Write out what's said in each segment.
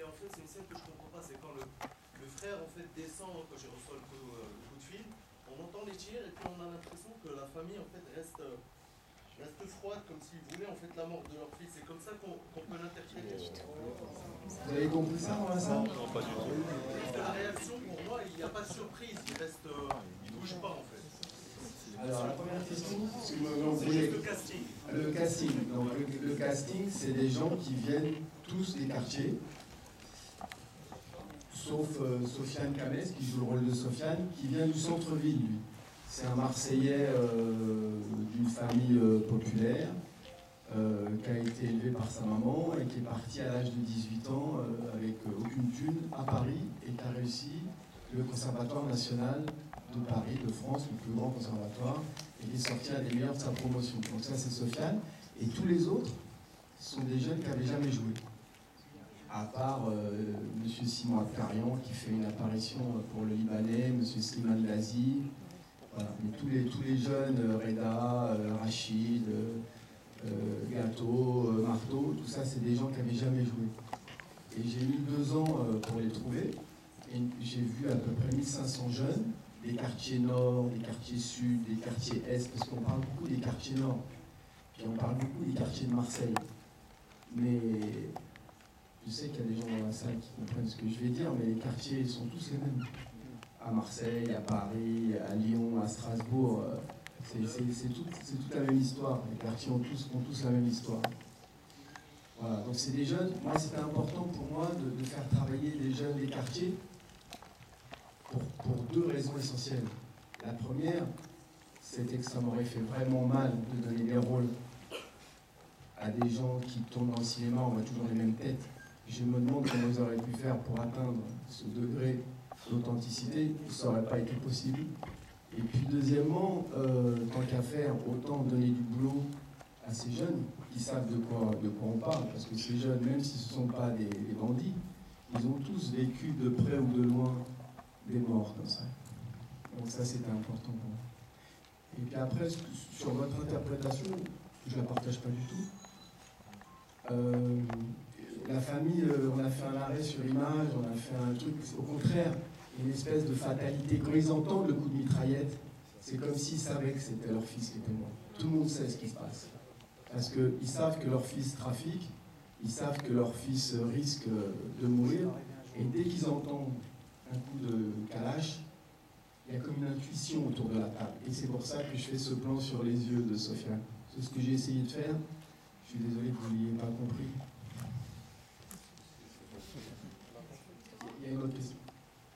en fait, c'est une scène que je comprends pas. C'est quand le frère en fait descend, quand j'ai reçu le coup de fil, on entend les tirs et puis on a l'impression que la famille en fait reste froide, comme s'ils voulaient en fait la mort de leur fils. C'est comme ça qu'on peut l'interpréter. Vous avez compris ça, moi, ça? Non, pas du tout. La réaction, pour moi, il n'y a pas de surprise. Il bouge pas en fait. Alors, la première question, c'est juste le casting. Le casting. Donc, le casting, c'est des gens qui viennent tous des quartiers, sauf Sofiane Kamès, qui joue le rôle de Sofiane, qui vient du centre-ville, lui. C'est un Marseillais d'une famille populaire, qui a été élevé par sa maman et qui est parti à l'âge de 18 ans avec aucune thune à Paris et qui a réussi le Conservatoire national de Paris, de France, le plus grand conservatoire, et qui est sorti un des meilleurs de sa promotion. Donc ça, c'est Sofiane. Et tous les autres sont des jeunes qui n'avaient jamais joué. À part M. Simon Abkarian qui fait une apparition pour le Libanais, M. Slimane Lazi, voilà. Mais tous les jeunes, Reda, Rachid, Gâteau, Marteau, tout ça, c'est des gens qui n'avaient jamais joué. Et j'ai mis 2 ans pour les trouver. Et j'ai vu à peu près 1500 jeunes, des quartiers nord, des quartiers sud, des quartiers est, parce qu'on parle beaucoup des quartiers nord. Puis on parle beaucoup des quartiers de Marseille. Mais je sais qu'il y a des gens dans la salle qui comprennent ce que je vais dire, mais les quartiers sont tous les mêmes. À Marseille, à Paris, à Lyon, à Strasbourg, c'est toute la même histoire. Les quartiers ont tous la même histoire. Voilà, donc c'est des jeunes. Moi, c'était important pour moi de faire travailler les jeunes des quartiers pour 2 raisons essentielles. La première, c'était que ça m'aurait fait vraiment mal de donner des rôles à des gens qui tournent dans le cinéma, on voit toujours les mêmes têtes. Je me demande comment ils auraient pu faire pour atteindre ce degré d'authenticité, ça n'aurait pas été possible. Et puis deuxièmement, tant qu'à faire, autant donner du boulot à ces jeunes qui savent de quoi on parle, parce que ces jeunes, même si ce ne sont pas des bandits, ils ont tous vécu de près ou de loin des morts comme ça. Donc ça, c'était important pour moi. Et puis après, sur votre interprétation, je ne la partage pas du tout. La famille, on a fait un arrêt sur image, on a fait un truc, au contraire, une espèce de fatalité. Quand ils entendent le coup de mitraillette, c'est comme s'ils savaient que c'était leur fils qui était mort. Tout le monde sait ce qui se passe. Parce qu'ils savent que leur fils trafique, ils savent que leur fils risque de mourir, et dès qu'ils entendent un coup de calache, il y a comme une intuition autour de la table. Et c'est pour ça que je fais ce plan sur les yeux de Sofiane. C'est ce que j'ai essayé de faire. Je suis désolé que vous ne l'ayez pas compris. Il y a une autre question.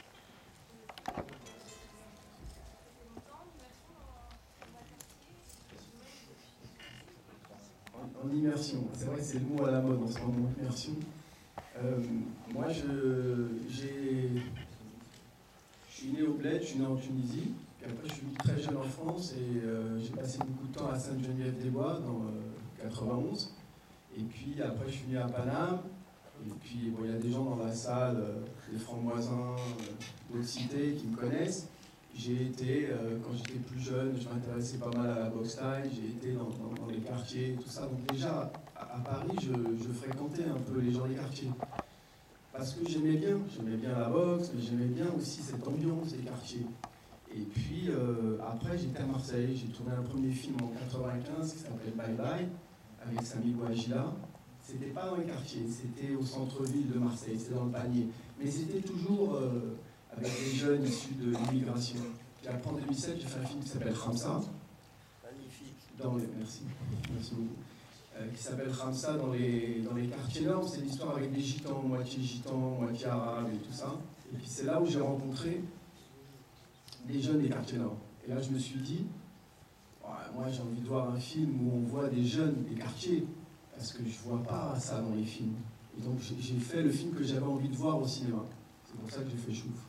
En immersion, c'est vrai que c'est le mot à la mode en ce moment, immersion. Moi, je suis né au Bled, je suis né en Tunisie, puis après je suis venu très jeune en France et j'ai passé beaucoup de temps à Sainte-Geneviève-des-Bois dans 91. Et puis après je suis venu à Paname, et puis bon, il y a des gens dans la salle, des Francs-Moisins, d'autres cités qui me connaissent. J'ai été, quand j'étais plus jeune, je m'intéressais pas mal à la boxe thaï, j'ai été dans les quartiers, tout ça. Donc déjà, à Paris, je fréquentais un peu les gens des quartiers. Parce que j'aimais bien la boxe, mais j'aimais bien aussi cette ambiance des quartiers. Et puis, après, j'étais à Marseille, j'ai tourné un premier film en 95 qui s'appelait Bye Bye, avec Samy Bouajila. C'était pas dans les quartiers, c'était au centre-ville de Marseille, c'était dans le panier. Mais c'était toujours avec des jeunes issus de l'immigration. Puis après, en 2007, j'ai fait un film qui s'appelle Ramsa. Magnifique. Merci beaucoup. Qui s'appelle Ramsa dans les quartiers nord. C'est l'histoire avec des gitans, moitié arabes et tout ça. Et puis c'est là où j'ai rencontré des jeunes des quartiers nord. Et là, je me suis dit, moi j'ai envie de voir un film où on voit des jeunes des quartiers, parce que je ne vois pas ça dans les films. Et donc j'ai fait le film que j'avais envie de voir au cinéma. C'est pour ça que j'ai fait Chouf.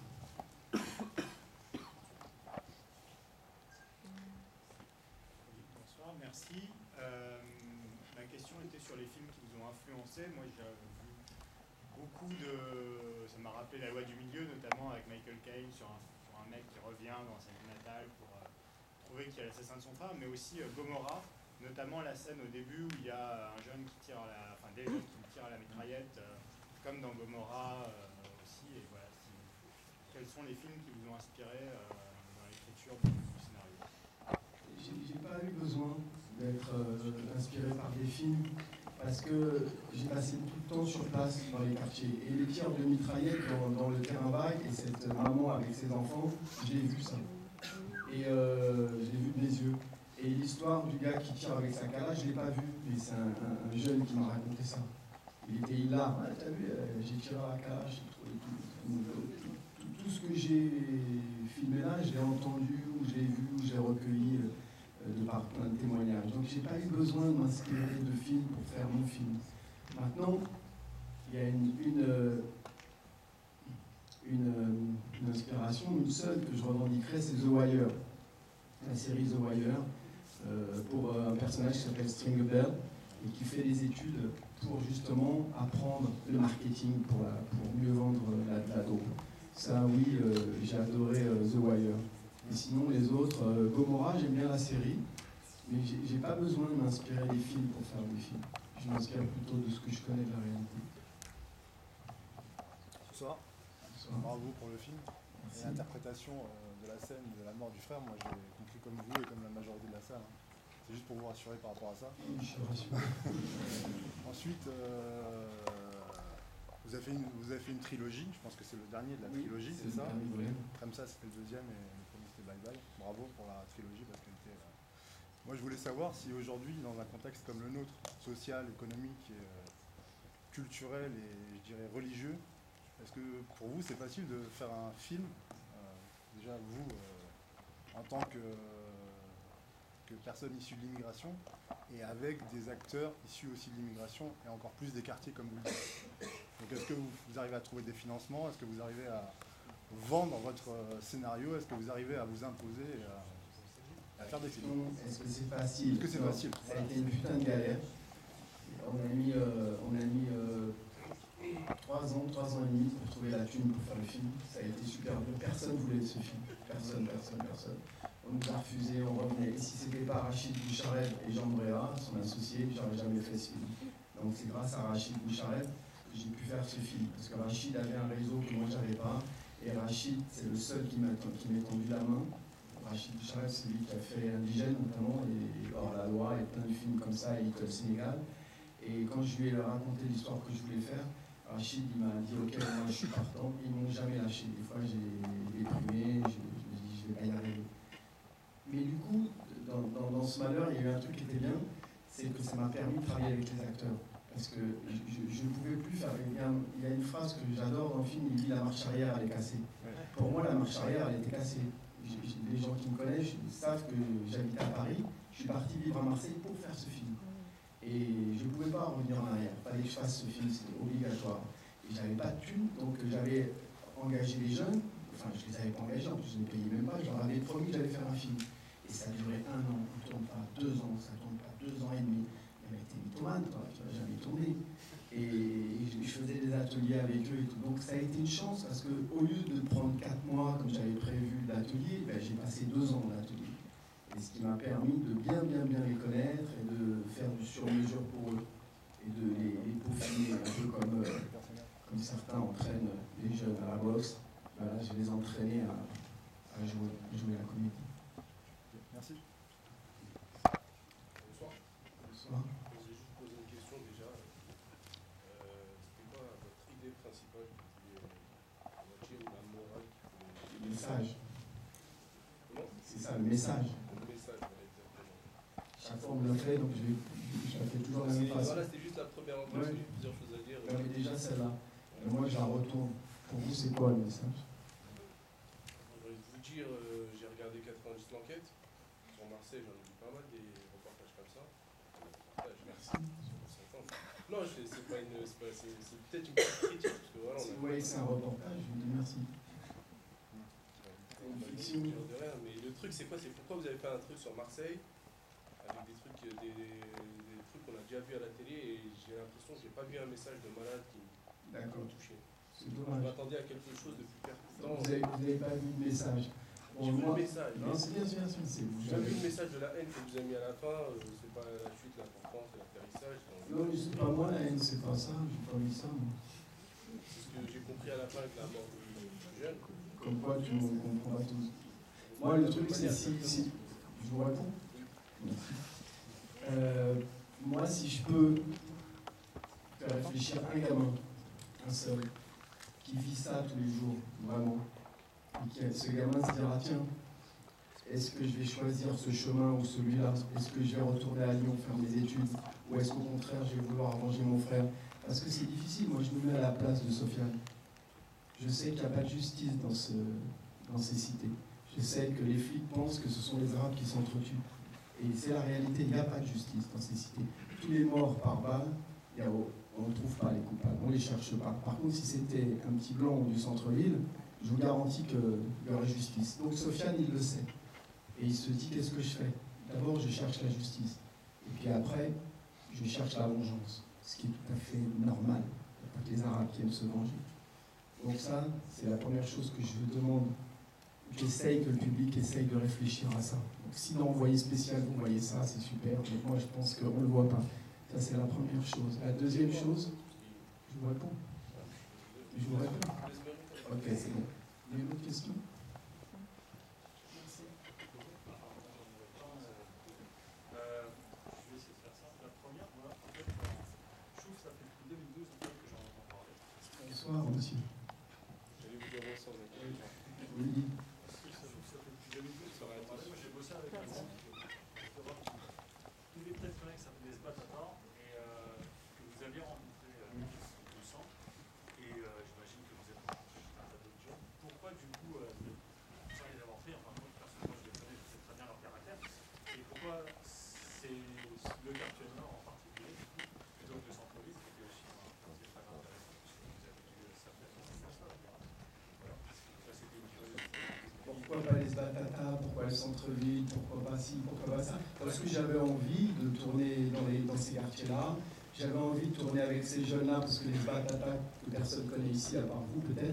Bonsoir, merci. Ma question était sur les films qui vous ont influencé. Moi j'ai vu beaucoup de... Ça m'a rappelé La Loi du Milieu, notamment avec Michael Caine sur un mec qui revient dans sa ville natale pour trouver qu'il y a l'assassin de son frère, mais aussi Gomorrah, notamment la scène au début où il y a un jeune qui tire des jeunes qui tirent à la mitraillette comme dans Gomorrah aussi. Et voilà, quels sont les films qui vous ont inspiré dans l'écriture du scénario? J'ai pas eu besoin d'être inspiré par des films parce que j'ai passé beaucoup de temps sur place dans les quartiers. Et les tirs de mitraillette dans le terrain vague et cette maman avec ses enfants, j'ai vu ça. Et je l'ai vu de mes yeux. Et l'histoire du gars qui tire avec sa calage, je ne l'ai pas vu, mais c'est un jeune qui m'a raconté ça. Il était hilar. Ah, t'as vu, j'ai tiré à la calage, j'ai trouvé tout ce que j'ai filmé là, je l'ai entendu, ou je l'ai vu, ou je l'ai recueilli de par plein de témoignages. Donc j'ai pas eu besoin de m'inspirer de films pour faire mon film. Maintenant, il y a une inspiration, une seule que je revendiquerai, c'est The Wire, la série The Wire, pour un personnage qui s'appelle Stringer Bell et qui fait des études pour justement apprendre le marketing pour mieux vendre la dope. Ça, oui, j'ai adoré The Wire. Et sinon, les autres, Gomorrah, j'aime bien la série, mais j'ai pas besoin de m'inspirer des films pour faire des films. Je m'inspire plutôt de ce que je connais de la réalité. Bonsoir. Bravo pour le film. Et l'interprétation de la scène de la mort du frère, moi j'ai compris comme vous et comme la majorité de la salle. C'est juste pour vous rassurer par rapport à ça. Je suis rassuré. Ensuite, vous avez fait une trilogie, je pense que c'est le dernier de la trilogie, c'est ça? Comme ça, c'était le deuxième et le premier c'était Bye Bye. Bravo pour la trilogie parce qu'elle était... Moi je voulais savoir si aujourd'hui, dans un contexte comme le nôtre, social, économique, et, culturel et je dirais religieux, est-ce que pour vous c'est facile de faire un film, déjà vous, en tant que personne issue de l'immigration, et avec des acteurs issus aussi de l'immigration, et encore plus des quartiers comme vous le dites. Donc est-ce que vous arrivez à trouver des financements? Est-ce que vous arrivez à vendre votre scénario? Est-ce que vous arrivez à vous imposer et à faire des films? Est-ce que c'est facile? Est-ce que c'est facile? Ça a été une putain de galère. On a mis 3 ans et demi pour trouver la thune pour faire le film. Ça a été super dur. Personne ne voulait ce film. Personne. On nous a refusé, on revenait. Et si c'était pas Rachid Bouchareb et Jean Bréa, son associé, j'aurais jamais fait ce film. Donc c'est grâce à Rachid Bouchareb que j'ai pu faire ce film. Parce que Rachid avait un réseau que moi j'avais pas. Et Rachid, c'est le seul qui m'a tendu la main. Rachid Bouchareb, c'est lui qui a fait Indigène notamment, et Hors la loi, et plein de films comme ça, et Little Sénégal. Et quand je lui ai raconté l'histoire que je voulais faire, Rachid il m'a dit ok, moi je suis partant. Ils m'ont jamais lâché. Des fois j'ai déprimé, je me dis je vais pas y arriver. Mais du coup, dans ce malheur, il y a eu un truc qui était bien, c'est que ça m'a permis de travailler avec les acteurs. Parce que je ne pouvais plus faire. Il y a une phrase que j'adore dans le film, il dit la marche arrière elle est cassée. Pour moi la marche arrière elle était cassée. Les gens qui me connaissent savent que j'habite à Paris, je suis parti vivre à Marseille pour faire ce film. Et je ne pouvais pas revenir en arrière, il fallait que je fasse ce film, c'était obligatoire. Et j'avais pas de thunes, donc j'avais engagé les jeunes, enfin je les avais pas engagés, en plus je ne les payais même pas, je leur avais promis que j'allais faire un film. Et ça a duré 1 an, ça ne tourne pas, 2 ans, ça ne tourne pas, 2 ans et demi. Il avait été mythomane, toi, tu vas jamais tourner. Et je faisais des ateliers avec eux et tout. Donc ça a été une chance parce qu'au lieu de prendre 4 mois comme j'avais prévu l'atelier, ben, j'ai passé 2 ans d'atelier. Et ce qui m'a permis de bien les connaître et de faire du sur-mesure pour eux. Et de les peaufiner un peu comme certains entraînent les jeunes à la boxe. Voilà, je les entraînais à jouer la comédie. Merci. Bonsoir. Bonsoir. Je vais juste poser une question déjà. C'était quoi votre idée principale qui voulait, la morale qui voulait... Le message. Comment? C'est ça, le message. Le message, voilà, exactement. Chaque fois on me le fait, donc je la fais toujours la même façon. Voilà, c'était juste la première fois, parce que j'ai plusieurs choses à dire. Mais déjà celle-là. Et moi je la retourne. Pour vous, c'est quoi le message? Je vais vous dire, j'ai regardé 90 l'enquête. Sur Marseille, j'en ai vu pas mal des reportages comme ça. Merci. Non, c'est pas une. C'est peut-être une petite critique. Parce que voilà, Oui, c'est un reportage, je vous dis merci. Une fiction. De rien, mais le truc, c'est quoi? C'est pourquoi vous avez fait un truc sur Marseille avec des trucs qu'on a déjà vu à la télé et j'ai l'impression que j'ai pas vu un message de malade qui m'a touché. C'est Je dommage. m'attendais à quelque chose de plus percutant. Vous n'avez pas vu le message. J'ai vu le message. Non, c'est bien, c'est vous. J'ai vu le message de la haine que vous avez mis à la fin. C'est pas la chute, l'important, c'est l'atterrissage. Non, c'est pas moi la haine, c'est pas ça. J'ai pas mis ça, moi. que j'ai compris à la fin de la mort du jeune. Comme quoi, tu ne comprends pas tous. Moi, le truc, c'est si... Je vous réponds. Moi, si je peux faire réfléchir un gamin, un seul, qui vit ça tous les jours, vraiment, et ce gamin se dira, tiens, est-ce que je vais choisir ce chemin ou celui-là? Est-ce que je vais retourner à Lyon faire mes études? Ou est-ce qu'au contraire, je vais vouloir arranger mon frère? Parce que c'est difficile. Moi, je me mets à la place de Sofiane. Je sais qu'il n'y a pas de justice dans ces cités. Je sais que les flics pensent que ce sont les Arabes qui s'entretuent. Et c'est la réalité, il n'y a pas de justice dans ces cités. Tous les morts par balle, on ne trouve pas les coupables, on ne les cherche pas. Par contre, si c'était un petit blanc du centre-ville, je vous garantis qu'il y aurait justice. Donc Sofiane, il le sait. Et il se dit, qu'est-ce que je fais? D'abord, je cherche la justice. Et puis après, je cherche la vengeance. Ce qui est tout à fait normal. Il n'y a pas que les Arabes qui aiment se venger. Donc ça, c'est la première chose que je demande. J'essaye que le public essaye de réfléchir à ça. Donc si dans Envoyé spécial, vous voyez ça, c'est super. Mais moi, je pense qu'on ne le voit pas. Ça, c'est la première chose. La deuxième chose, je vous réponds. Je vous réponds. Ok, c'est bon. Il y a une autre question? Bonsoir, monsieur. J'allais vous dire bonsoir. Oui. J'ai bossé avec un groupe. Tous les peut-être connaître que ça s'appelle les Sbatata et que vous aviez rencontré au centre. Et j'imagine que vous êtes un tas d'autres gens. Pourquoi du coup, sans les avoir fait, enfin moi personnellement je les connais, je sais très bien leur caractère. Et pourquoi c'est le quartier nord en particulier, plutôt que le centre-ville, qui était aussi un quartier très intéressant, puisque vous avez dû certainement faire ça. Voilà. Ça c'était une curiosité. Pourquoi pas les Batata? Pourquoi le centre-ville? Pourquoi pas ci? Pourquoi pas ça? Parce que j'avais envie de tourner dans ces quartiers-là. J'avais envie de tourner avec ces jeunes-là, parce que les Batata, que personne ne connaît ici, à part vous peut-être,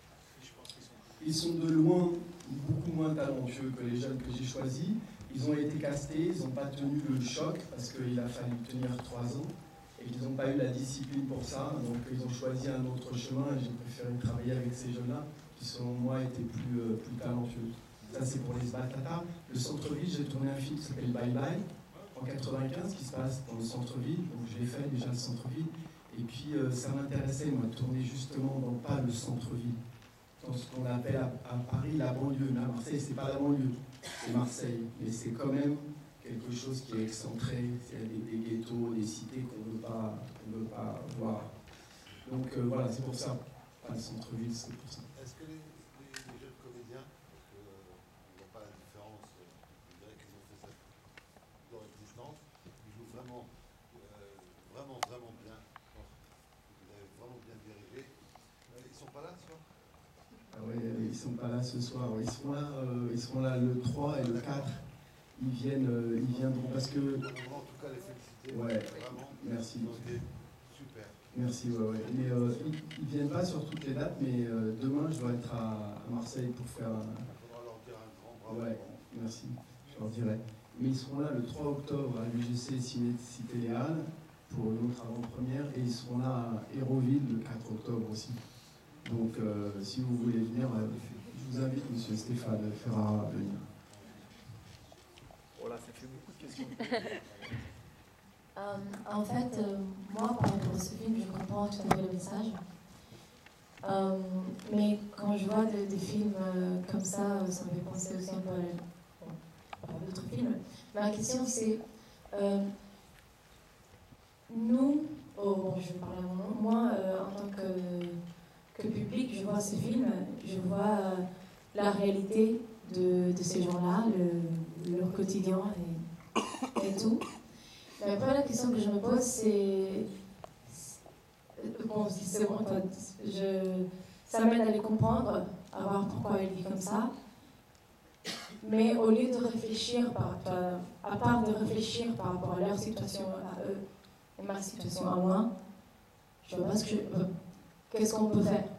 ils sont de loin beaucoup moins talentueux que les jeunes que j'ai choisis. Ils ont été castés, ils n'ont pas tenu le choc, parce qu'il a fallu tenir 3 ans, et qu'ils n'ont pas eu la discipline pour ça. Donc ils ont choisi un autre chemin, et j'ai préféré travailler avec ces jeunes-là, qui selon moi étaient plus talentueux. Ça c'est pour les Batata. Le centre-ville, j'ai tourné un film qui s'appelle Bye Bye, en 95, qui se passe dans le centre-ville, donc je l'ai fait déjà le centre-ville. Et puis ça m'intéressait, moi, de tourner justement dans pas le centre-ville, dans ce qu'on appelle à Paris la banlieue. Mais à Marseille, c'est pas la banlieue, c'est Marseille. Mais c'est quand même quelque chose qui est excentré, c'est des ghettos, des cités qu'on ne veut pas voir. Donc voilà, c'est pour ça. Pas le centre-ville, c'est pour ça. Est-ce que les jeunes comédiens, parce qu'on ne voit pas la différence, je dirais qu'ils ont fait ça dans leur existence, ils jouent vraiment bien. Vous avez vraiment bien dirigé. Ils ne sont pas là ce soir? Ah oui, ils ne sont pas là ce soir. Ils seront là le 3 et le 4. Ils viendront parce que... En tout cas, les féliciter. Ouais, vraiment. merci. Super. Merci, ouais. Mais ils ne viennent pas sur toutes les dates, mais demain, je dois être à Marseille pour faire un... Il faudra leur dire un grand bravo. Ouais, merci, je leur dirai. Mais ils seront là le 3 octobre à l'UGC Cité Les Halles pour notre avant-première, et ils seront là à Hérouville le 4 octobre aussi. Donc, si vous voulez venir, je vous invite, monsieur Stéphane Ferrara, à venir. Voilà, ça fait beaucoup de questions. En fait, moi, par rapport à ce film, je comprends tout à fait le message. Mais quand je vois des films comme ça me fait penser aussi un peu à d'autres films. Ma question, c'est nous, je parle à mon nom, moi, en tant que public, je vois ces films, je vois la réalité de ces gens-là, leur quotidien et tout. Mais après, la question que je me pose, c'est... Bon, si c'est bon, ça m'aide à les comprendre, à voir pourquoi ils vivent comme ça. Mais au lieu de réfléchir, à part de réfléchir par rapport à leur situation à eux et ma situation à moi, je vois pas qu'est-ce qu'on peut faire.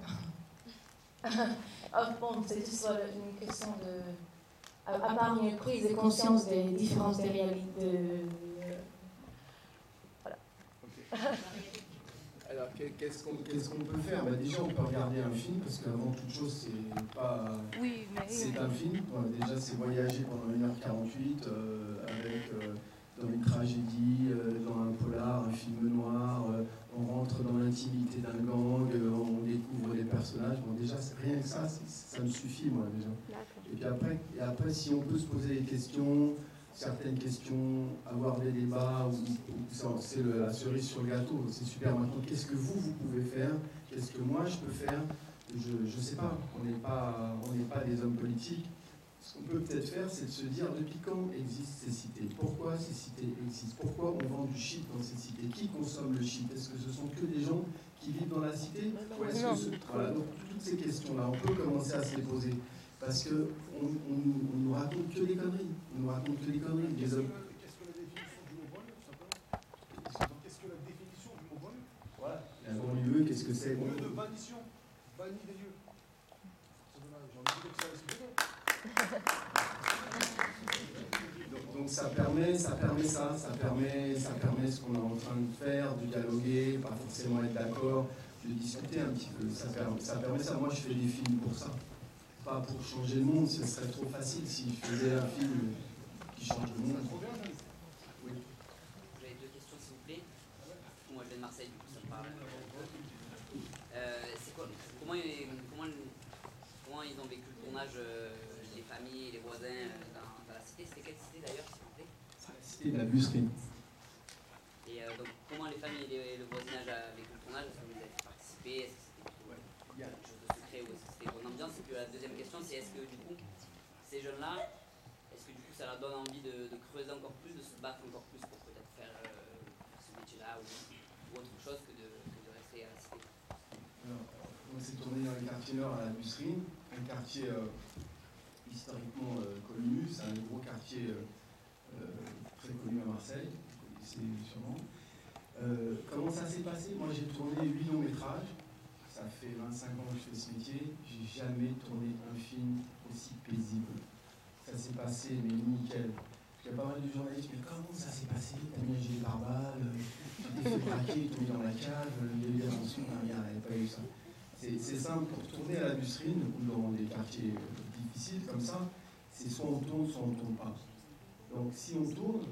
Bon, c'est juste une question de... À part une prise de conscience des différences des réalités. Voilà. Alors, qu'est-ce qu'on peut faire? Déjà, on peut regarder un film, parce qu'avant toute chose, c'est un film. Déjà, c'est voyager pendant 1h48 dans une tragédie, dans un polar, un film noir. On rentre dans l'intimité d'un gang, on découvre les personnages. Bon, déjà, rien que ça, ça me suffit, moi, déjà. Et après, si on peut se poser des questions, certaines questions, avoir des débats, c'est la cerise sur le gâteau, c'est super. Maintenant, qu'est-ce que vous pouvez faire? Qu'est-ce que moi je peux faire? Je ne sais pas, on n'est pas des hommes politiques. Ce qu'on peut peut-être faire, c'est de se dire depuis quand existent ces cités? Pourquoi ces cités existent? Pourquoi on vend du shit dans ces cités? Qui consomme le shit? Est-ce que ce sont que des gens qui vivent dans la cité? Ou est-ce que voilà, donc toutes ces questions-là, on peut commencer à se les poser. Parce qu'on nous raconte que des conneries. On nous raconte que des conneries. Qu'est-ce que la définition du mot banlieue, tout simplement? Qu'est-ce que la définition du mot banlieue? Voilà. La banlieue, qu'est-ce que c'est? Lieu de bannition. Banni des lieux. J'ai envie de dire que ça reste bien. Donc ça permet ce qu'on est en train de faire, de dialoguer, pas forcément être d'accord, de discuter un petit peu. Ça permet ça. Moi, je fais des films pour ça. Pas pour changer le monde, ce serait trop facile si je faisais un film qui change le monde. Oui. J'avais deux questions, s'il vous plaît. Moi, je viens de Marseille, du coup, ça me parle. Comment ils ont vécu le tournage, les familles, les voisins, dans la cité? C'était quelle cité, d'ailleurs, s'il vous plaît? La cité de la Busserie. Et donc, comment les familles et le voisinage a vécu le tournage? Est-ce que vous avez participé? Est-ce que c'était plutôt quelque chose de secret ou est-ce que c'était bonne ambiance? Et puis la deuxième question, c'est est-ce que du coup, ces jeunes-là, est-ce que du coup ça leur donne envie de creuser encore plus, de se battre encore plus pour peut-être faire ce métier-là ou autre chose que de rester à la cité? Alors, on s'est tourné dans le quartier nord à la Busserie, un quartier historiquement connu, c'est un gros quartier très connu à Marseille, vous connaissez sûrement. Comment ça s'est passé? Moi j'ai tourné 8 longs métrages, ça fait 25 ans que je fais ce métier, j'ai jamais tourné un film aussi paisible. Ça s'est passé, mais nickel. Il y a pas mal de journalistes qui me disent comment ça s'est passé? T'as mis un gilet pare-balles, tu t'es fait braquer, tu t'es mis dans la cave, il y a eu des attentions, il n'y avait pas eu ça. C'est simple, pour tourner à la Busserine, ou dans des quartiers difficiles comme ça, c'est soit on tourne, soit on ne tourne pas. Donc si on tourne,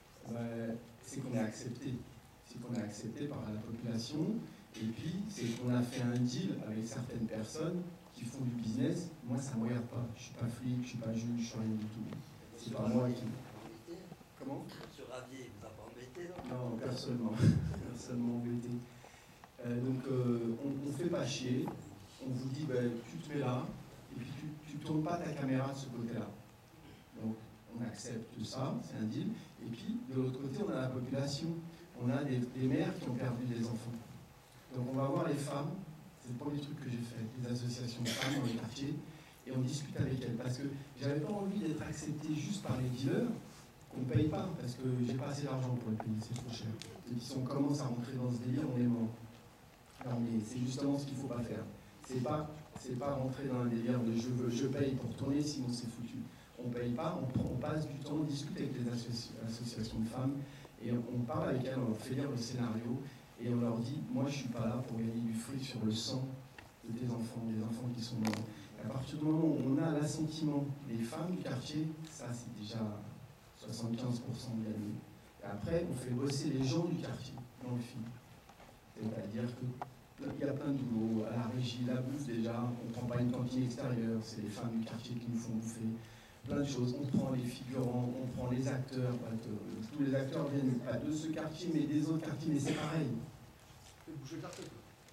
c'est qu'on est accepté. C'est qu'on est accepté par la population. Et puis, c'est qu'on a fait un deal avec certaines personnes qui font du business. Moi, ça ne me regarde pas. Je ne suis pas flic, je ne suis pas juge, je ne suis rien du tout. C'est pas moi qui... Comment? Sur Ravier, vous n'avez pas embêté, non? Non, personne m'a embêté. Donc, on ne fait pas chier. On vous dit, tu te mets là, et puis tu ne tournes pas ta caméra de ce côté-là. Donc, on accepte ça, c'est un deal. Et puis, de l'autre côté, on a la population. On a des mères qui ont perdu des enfants. Donc, on va voir les femmes. C'est le premier truc que j'ai fait, les associations de femmes dans les quartiers. Et on discute avec elles. Parce que j'avais pas envie d'être accepté juste par les dealers, qu'on ne paye pas, parce que j'ai pas assez d'argent pour le payer, c'est trop cher. Et si on commence à rentrer dans ce délire, on est mort. Non, mais c'est justement ce qu'il ne faut pas faire. C'est pas rentrer dans un délire de je paye pour tourner, sinon c'est foutu. On ne paye pas, on passe du temps, on discute avec les associations de femmes, et on parle avec elles, on leur fait lire le scénario, et on leur dit, moi je ne suis pas là pour gagner du fric sur le sang de tes enfants, des enfants qui sont morts. Et à partir du moment où on a l'assentiment des femmes du quartier, ça c'est déjà 75% gagné. Et après, on fait bosser les gens du quartier dans le film. C'est-à-dire qu'il y a plein de boulot, à la régie, la bouffe déjà, on ne prend pas une cantine extérieure, c'est les femmes du quartier qui nous font bouffer. Plein de choses, on prend les figurants, on prend les acteurs, tous les acteurs viennent pas de ce quartier mais des autres quartiers, mais c'est pareil. Fais bouger le quartier.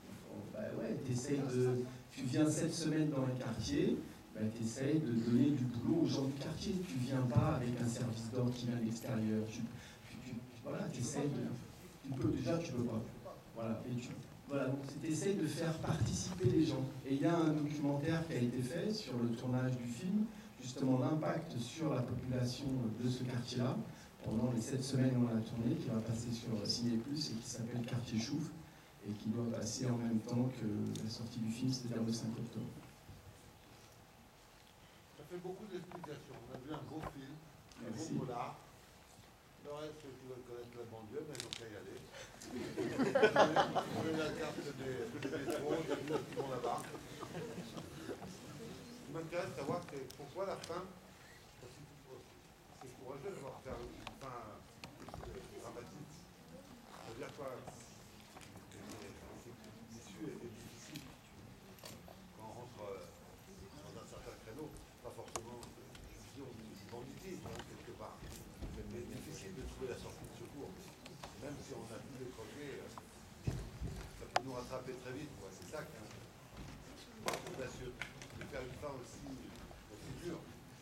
Ouais, tu viens 7 semaines dans le quartier, tu essayes de donner du boulot aux gens du quartier. Tu ne viens pas avec un service d'ordre qui vient de l'extérieur. Voilà, tu essayes de... Tu peux pas. Voilà, donc tu essayes de faire participer les gens. Et il y a un documentaire qui a été fait sur le tournage du film, justement l'impact sur la population de ce quartier-là, pendant les 7 semaines où on a tourné, qui va passer sur Ciné+, et qui s'appelle Quartier Chouf, et qui doit passer en même temps que la sortie du film, c'est-à-dire le 5 octobre. Ça fait beaucoup d'explications. On a vu un beau film, un Merci. beau polar. Le reste, tu vas connaître la banlieue, mais donc à y aller. met la carte des métros, des gens qui vont là-bas. Ce qui m'intéresse de savoir, c'est pourquoi la fin, c'est courageux de voir faire une fin dramatique. Ça veut dire quoi? L'issue est difficile. Quand on rentre dans un certain créneau, pas forcément une vision du banditisme, quelque part. Mais difficile de trouver la sortie de secours. Même si on a pu les croquer, ça peut nous rattraper très vite. C'est ça qui est audacieux. De faire une fin aussi dure.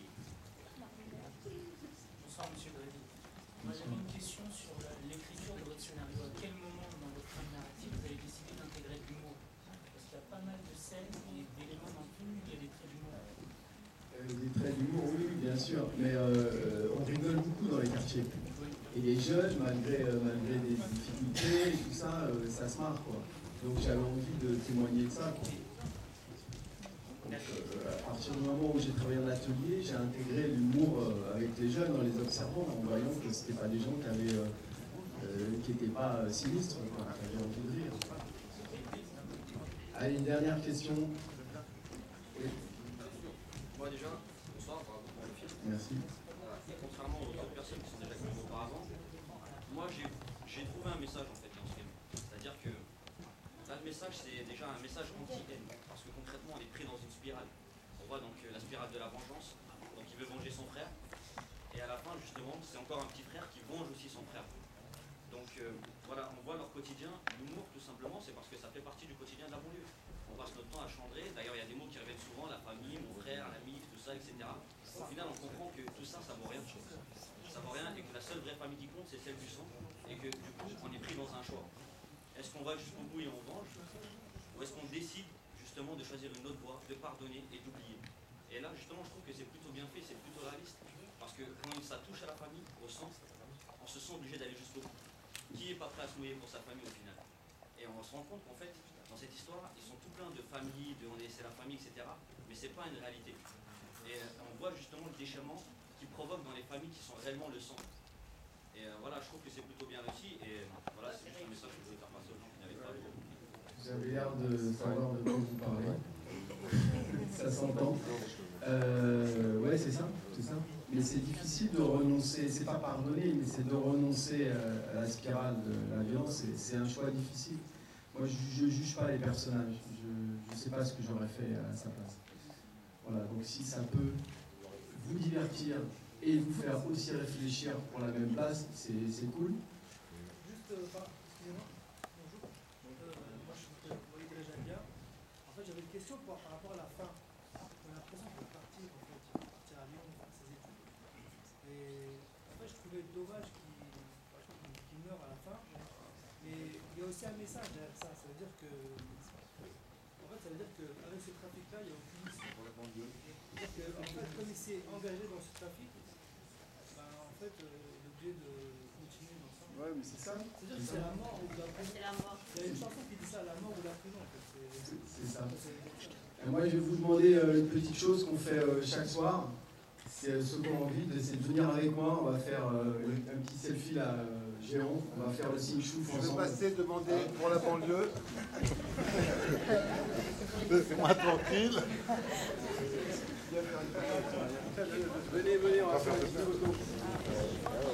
Bonsoir, monsieur Grévy. Moi, j'avais une question sur l'écriture de votre scénario. À quel moment dans votre trame narrative vous avez décidé d'intégrer de l'humour? Parce qu'il y a pas mal de scènes et d'éléments dans le film où il y a des traits d'humour. Des traits d'humour, oui, bien sûr. Mais on rigole beaucoup dans les quartiers. Et les jeunes, malgré des difficultés et tout ça, ça se marre, quoi. Donc j'avais envie de témoigner de ça, quoi. Donc, à partir du moment où j'ai travaillé en atelier, j'ai intégré l'humour avec les jeunes en les observant, en voyant que ce n'étaient pas des gens qui n'étaient pas sinistres, quoi, qui avaient envie de rire. Allez, une dernière question. Oui. Moi déjà, bonsoir, bravo pour le film. Merci. Contrairement aux autres personnes qui sont déjà connues auparavant, moi j'ai trouvé un message en fait dans ce film. C'est-à-dire que là le message c'est déjà un message anti-haine, parce que concrètement on est pris dans une spirale. On voit donc la spirale de la vengeance, donc il veut venger son frère, et à la fin justement c'est encore un petit frère qui venge aussi son frère. Donc voilà, on voit leur quotidien, l'humour tout simplement, c'est parce que ça fait partie du quotidien de la banlieue. On passe notre temps à chandrer, d'ailleurs il y a des mots qui reviennent souvent, la famille, mon frère, l'ami, tout ça, etc. Au final on comprend que tout ça, ça vaut rien. Ça vaut rien et que la seule vraie famille qui compte c'est celle du sang, et que du coup on est pris dans un choix. Est-ce qu'on va jusqu'au bout et on venge, ou est-ce qu'on décide justement de choisir une autre voie, de pardonner et d'oublier? Et là justement je trouve que c'est plutôt bien fait, c'est plutôt réaliste, parce que quand ça touche à la famille, au sang, on se sent obligé d'aller jusqu'au bout. Qui n'est pas prêt à se mouiller pour sa famille au final? Et on se rend compte qu'en fait, dans cette histoire, ils sont tout pleins de familles, de on est c'est la famille, etc. Mais c'est pas une réalité. Et on voit justement le déchirement qui provoque dans les familles qui sont réellement le sang. Et voilà, je trouve que c'est plutôt bien réussi. Et voilà, c'est juste un message que je voulais faire passer aux gens qui n'avaient pas vu. Vous avez l'air de savoir de quoi vous parlez. Ça s'entend. Ouais, c'est ça, c'est ça. Mais c'est difficile de renoncer, c'est pas pardonner, mais c'est de renoncer à la spirale de la violence. C'est un choix difficile. Moi, je ne juge pas les personnages. Je ne sais pas ce que j'aurais fait à sa place. Voilà, donc si ça peut vous divertir et vous faire aussi réfléchir pour la même place, c'est cool. Juste, excusez-moi, bonjour. Moi, je suis Walid Rajabia. En fait, j'avais une question par rapport à la fin. On a l'impression qu'il va partir, en fait, il va partir à Lyon, faire ses études. Et en fait, je trouvais dommage qu'il meure à la fin. Mais il y a aussi un message derrière ça. Ça veut dire que, en fait, ça veut dire qu'avec ce trafic-là, il n'y a aucune issue. C'est-à-dire qu'en fait, comme il s'est engagé dans ce trafic, ben, en fait, il est obligé de continuer dans ça. Ouais, mais c'est ça. C'est-à-dire que c'est la mort ou la prison. C'est la mort. Il y a une chanson qui dit ça, la mort ou la prison, en fait. C'est ça. Et moi, je vais vous demander une petite chose qu'on fait chaque soir. C'est ceux qui ont envie, c'est de venir avec moi. On va faire un petit selfie là, géant. On va faire le signe chouf ensemble. Je vais passer demander pour la banlieue. Laissez-moi tranquille. Venez, on va faire une photo.